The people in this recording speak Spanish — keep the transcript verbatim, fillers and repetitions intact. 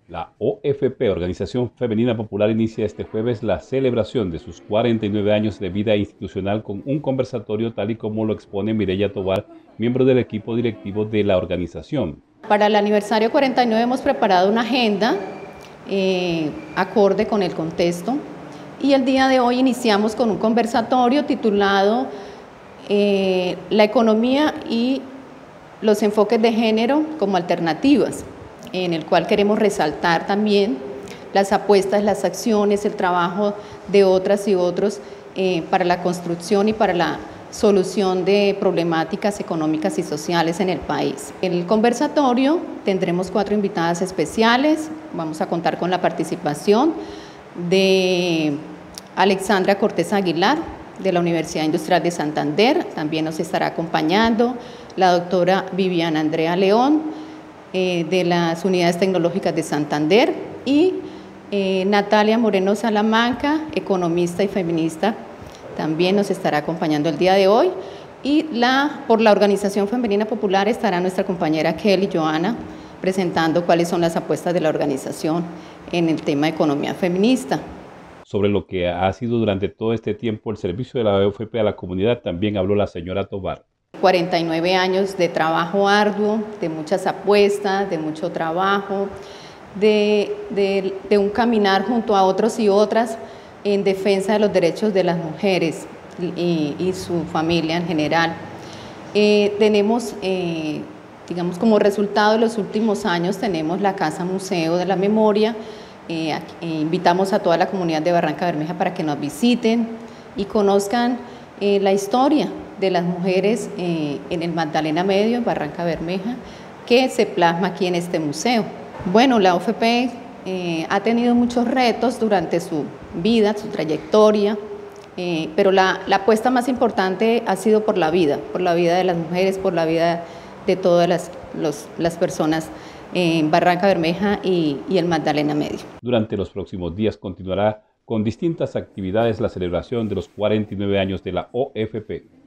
La O F P, Organización Femenina Popular, inicia este jueves la celebración de sus cuarenta y nueve años de vida institucional con un conversatorio tal y como lo expone Mireya Tobar, miembro del equipo directivo de la organización. Para el aniversario cuarenta y nueve hemos preparado una agenda eh, acorde con el contexto y el día de hoy iniciamos con un conversatorio titulado eh, La economía y los enfoques de género como alternativas, en el cual queremos resaltar también las apuestas, las acciones, el trabajo de otras y otros eh, para la construcción y para la solución de problemáticas económicas y sociales en el país. En el conversatorio tendremos cuatro invitadas especiales, vamos a contar con la participación de Alexandra Cortés Aguilar, de la Universidad Industrial de Santander, también nos estará acompañando la doctora Viviana Andrea León, eh, de las Unidades Tecnológicas de Santander, y eh, Natalia Moreno Salamanca, economista y feminista, también nos estará acompañando el día de hoy, y la, por la Organización Femenina Popular estará nuestra compañera Kelly Joana presentando cuáles son las apuestas de la organización en el tema de economía feminista. Sobre lo que ha sido durante todo este tiempo el servicio de la O F P a la comunidad también habló la señora Tobar. cuarenta y nueve años de trabajo arduo, de muchas apuestas, de mucho trabajo, de, de, de un caminar junto a otros y otras en defensa de los derechos de las mujeres y, y su familia en general. Eh, tenemos, eh, digamos, como resultado de los últimos años, tenemos la Casa Museo de la Memoria. Eh, aquí, eh, invitamos a toda la comunidad de Barranca Bermeja para que nos visiten y conozcan eh, la historia de las mujeres eh, en el Magdalena Medio, en Barranca Bermeja, que se plasma aquí en este museo. Bueno, la O F P eh, ha tenido muchos retos durante su vida, su trayectoria, eh, pero la, la apuesta más importante ha sido por la vida, por la vida de las mujeres, por la vida de todas las, los, las personas en Barranca Bermeja y, y el Magdalena Medio. Durante los próximos días continuará con distintas actividades la celebración de los cuarenta y nueve años de la O F P.